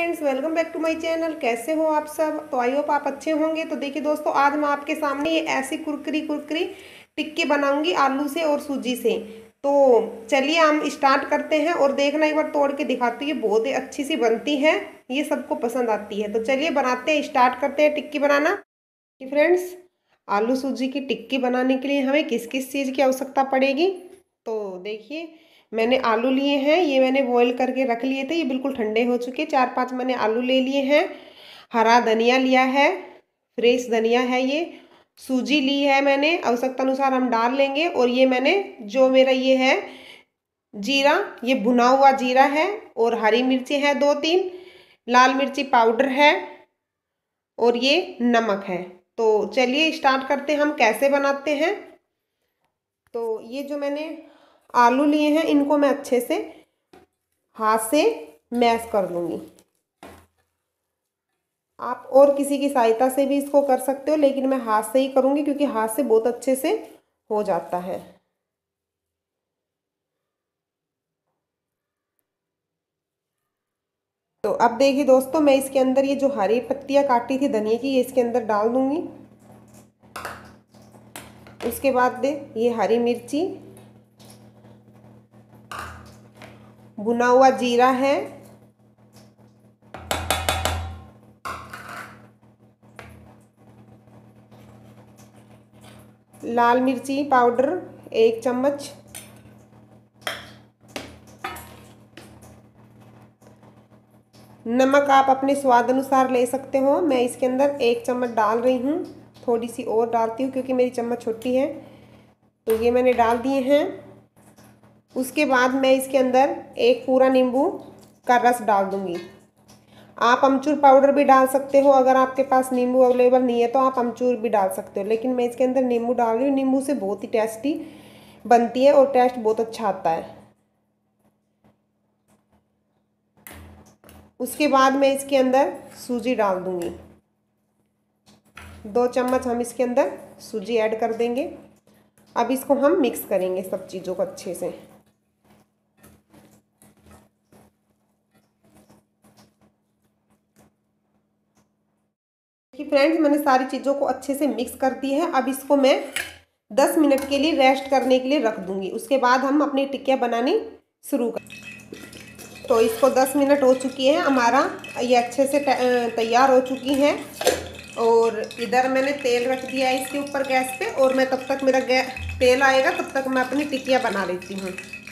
Friends, welcome back to my channel. कैसे हो आप सब? तो आई होप आप अच्छे होंगे। तो देखिए दोस्तों, आज मैं आपके सामने ये ऐसी कुरकुरी कुरकुरी टिक्की बनाऊंगी आलू से और सूजी से। तो चलिए हम स्टार्ट करते हैं और देखना, एक बार तोड़ के दिखाती हूँ। ये बहुत ही अच्छी सी बनती है, ये सबको पसंद आती है। तो चलिए बनाते हैं, स्टार्ट करते हैं टिक्की बनाना। कि फ्रेंड्स, आलू सूजी की टिक्की बनाने के लिए हमें किस किस चीज़ की आवश्यकता पड़ेगी। तो देखिए, मैंने आलू लिए हैं, ये मैंने बॉईल करके रख लिए थे, ये बिल्कुल ठंडे हो चुके। 4-5 मैंने आलू ले लिए हैं। हरा धनिया लिया है, फ्रेश धनिया है ये। सूजी ली है मैंने, आवश्यकता अनुसार हम डाल लेंगे। और ये मैंने, जो मेरा ये है जीरा, ये भुना हुआ जीरा है। और हरी मिर्ची है 2-3, लाल मिर्ची पाउडर है, और ये नमक है। तो चलिए स्टार्ट करते हैं, हम कैसे बनाते हैं। तो ये जो मैंने आलू लिए हैं, इनको मैं अच्छे से हाथ से मैश कर लूँगी। आप और किसी की सहायता से भी इसको कर सकते हो, लेकिन मैं हाथ से ही करूँगी क्योंकि हाथ से बहुत अच्छे से हो जाता है। तो अब देखिए दोस्तों, मैं इसके अंदर ये जो हरी पत्तियाँ काटी थी धनिया की, ये इसके अंदर डाल दूँगी। उसके बाद ये हरी मिर्ची, भुना हुआ जीरा है, लाल मिर्ची पाउडर 1 चम्मच, नमक आप अपने स्वाद अनुसार ले सकते हो। मैं इसके अंदर 1 चम्मच डाल रही हूँ, थोड़ी सी और डालती हूँ क्योंकि मेरी चम्मच छोटी है। तो ये मैंने डाल दिए हैं। उसके बाद मैं इसके अंदर एक पूरा नींबू का रस डाल दूँगी। आप अमचूर पाउडर भी डाल सकते हो, अगर आपके पास नींबू अवेलेबल नहीं है तो आप अमचूर भी डाल सकते हो, लेकिन मैं इसके अंदर नींबू डाल रही हूँ। नींबू से बहुत ही टेस्टी बनती है और टेस्ट बहुत अच्छा आता है। उसके बाद मैं इसके अंदर सूजी डाल दूँगी। 2 चम्मच हम इसके अंदर सूजी ऐड कर देंगे। अब इसको हम मिक्स करेंगे सब चीज़ों को अच्छे से। देखिए फ्रेंड्स, मैंने सारी चीज़ों को अच्छे से मिक्स कर दी है। अब इसको मैं 10 मिनट के लिए रेस्ट करने के लिए रख दूंगी। उसके बाद हम अपनी टिक्कियाँ बनानी शुरू कर। तो इसको 10 मिनट हो चुकी है, हमारा ये अच्छे से तैयार हो चुकी है। और इधर मैंने तेल रख दिया है इसके ऊपर गैस पे, और मैं तब तक मेरा तेल आएगा तब तक मैं अपनी टिक्कियाँ बना लेती हूँ।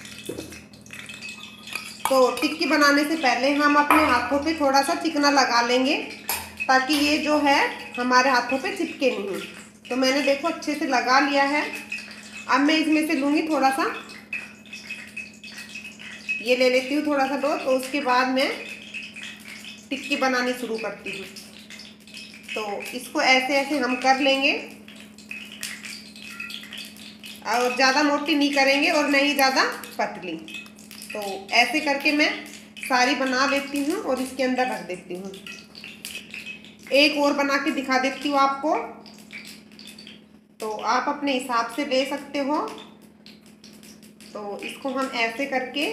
तो टिक्की बनाने से पहले हम अपने हाथों पे थोड़ा सा चिकना लगा लेंगे, ताकि ये जो है हमारे हाथों पे चिपके नहीं। तो मैंने देखो अच्छे से लगा लिया है। अब मैं इसमें से लूँगी थोड़ा सा, ये ले लेती हूँ थोड़ा सा डो। तो उसके बाद मैं टिक्की बनानी शुरू करती हूँ। तो इसको ऐसे ऐसे हम कर लेंगे, और ज़्यादा मोटी नहीं करेंगे और नहीं ज़्यादा पतली। तो ऐसे करके मैं सारी बना लेती हूँ और इसके अंदर रख देती हूँ। एक और बना के दिखा देती हूँ आपको, तो आप अपने हिसाब से ले सकते हो। तो इसको हम ऐसे करके,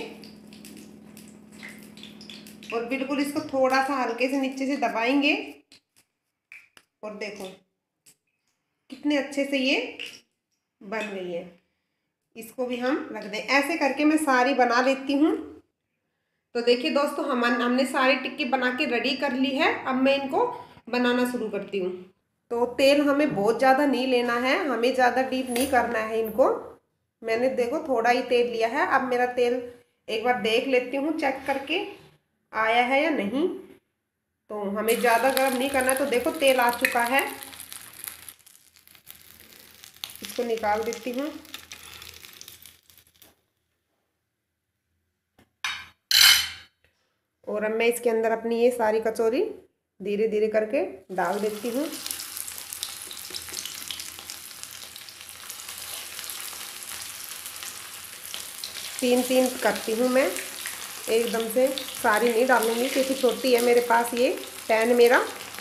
और बिल्कुल इसको थोड़ा सा हल्के से नीचे से दबाएंगे। और देखो कितने अच्छे से ये बन गई है। इसको भी हम रख दें। ऐसे करके मैं सारी बना लेती हूँ। तो देखिए दोस्तों, हमने सारी टिक्की बना के रेडी कर ली है। अब मैं इनको बनाना शुरू करती हूँ। तो तेल हमें बहुत ज़्यादा नहीं लेना है, हमें ज़्यादा डीप नहीं करना है इनको। मैंने देखो थोड़ा ही तेल लिया है। अब मेरा तेल एक बार देख लेती हूँ चेक करके आया है या नहीं। तो हमें ज़्यादा गर्म नहीं करना है। तो देखो तेल आ चुका है, इसको निकाल देती हूँ। और अब मैं इसके अंदर अपनी ये सारी कचौरी धीरे धीरे करके डाल देती हूँ। तीन तीन करती हूँ मैं, एकदम से सारी नहीं डालूंगी क्योंकि छोटी है मेरे पास ये पैन मेरा।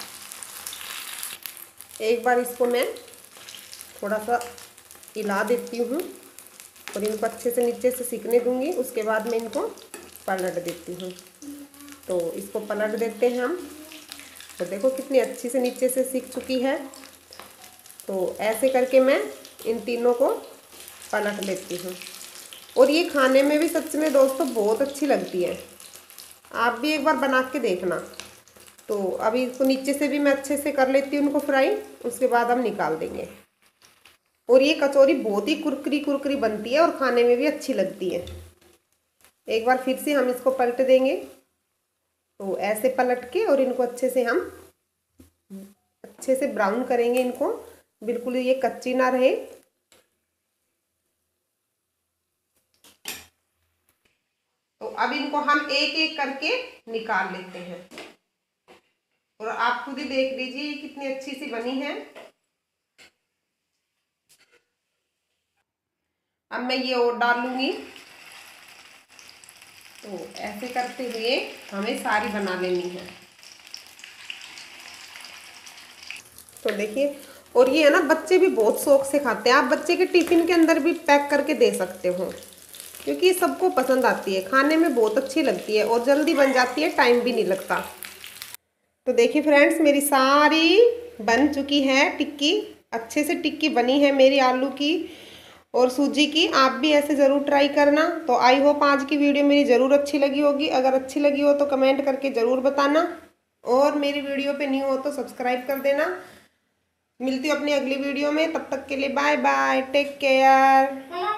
एक बार इसको मैं थोड़ा सा हिला देती हूँ और इनको अच्छे से नीचे से सिकने दूंगी। उसके बाद मैं इनको पलट देती हूँ। तो इसको पलट देते हैं हम। तो देखो कितनी अच्छी से नीचे से सीख चुकी है। तो ऐसे करके मैं इन तीनों को पलट लेती हूँ। और ये खाने में भी सच में दोस्तों बहुत अच्छी लगती है, आप भी एक बार बना के देखना। तो अभी इसको नीचे से भी मैं अच्छे से कर लेती हूँ उनको फ्राई, उसके बाद हम निकाल देंगे। और ये कचौरी बहुत ही कुरकुरी कुरकुरी बनती है और खाने में भी अच्छी लगती है। एक बार फिर से हम इसको पलट देंगे। तो ऐसे पलट के और इनको अच्छे से हम अच्छे से ब्राउन करेंगे इनको, बिल्कुल ये कच्ची ना रहे। तो अब इनको हम एक एक करके निकाल लेते हैं। और आप खुद ही देख लीजिए ये कितनी अच्छी सी बनी है। अब मैं ये और डाल लूंगी। तो ऐसे करते हुए हमें सारी बना लेनी है। तो देखिए, और ये है ना बच्चे भी बहुत शौक से खाते हैं, आप बच्चे के टिफिन के अंदर भी पैक करके दे सकते हो, क्योंकि ये सबको पसंद आती है, खाने में बहुत अच्छी लगती है और जल्दी बन जाती है, टाइम भी नहीं लगता। तो देखिए फ्रेंड्स, मेरी सारी बन चुकी है टिक्की, अच्छे से टिक्की बनी है मेरी आलू की और सूजी की। आप भी ऐसे ज़रूर ट्राई करना। तो आई होप आज की वीडियो मेरी ज़रूर अच्छी लगी होगी। अगर अच्छी लगी हो तो कमेंट करके ज़रूर बताना, और मेरी वीडियो पे न्यू हो तो सब्सक्राइब कर देना। मिलती हूँ अपनी अगली वीडियो में, तब तक के लिए बाय बाय, टेक केयर।